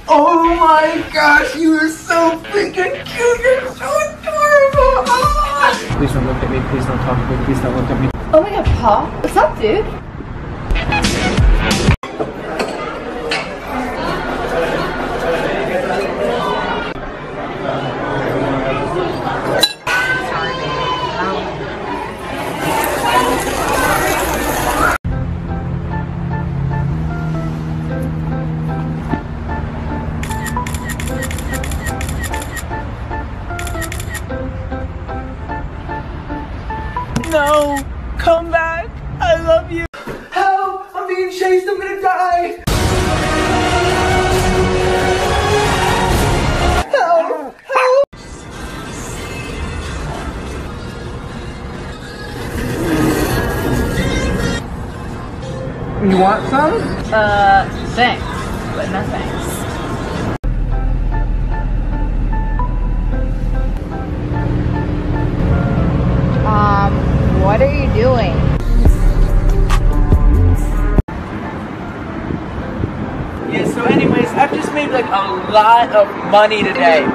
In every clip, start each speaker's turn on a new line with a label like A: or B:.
A: Oh my gosh, you are so freaking cute. You're so adorable. Ah! Please don't look at me. Please don't talk to me. Please don't look at me.
B: Oh my god, Paul. What's up, dude?
A: No! Come back! I love you! Help! I'm being chased! I'm gonna die! Help! Help! You want some?
B: Thanks. But no thanks. What are you doing?
A: Yeah, so anyways, I've just made like a lot of money today.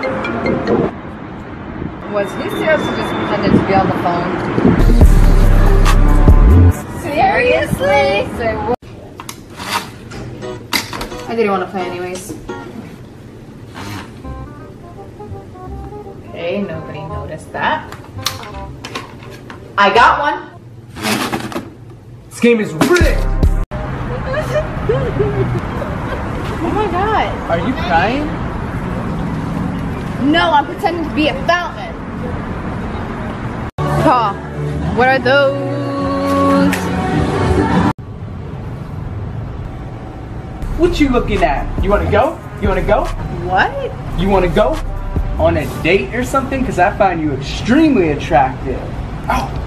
B: Was he seriously just pretending to be on the phone? Seriously? Say what? I didn't want to play anyways. Okay, nobody noticed that. I got one.
A: This game is rigged!
B: Oh my god.
A: Are you crying?
B: No, I'm pretending to be a fountain. Paul, what are those?
A: What you looking at? You wanna go? You wanna go?
B: What?
A: You wanna go on a date or something? Cause I find you extremely attractive. Oh.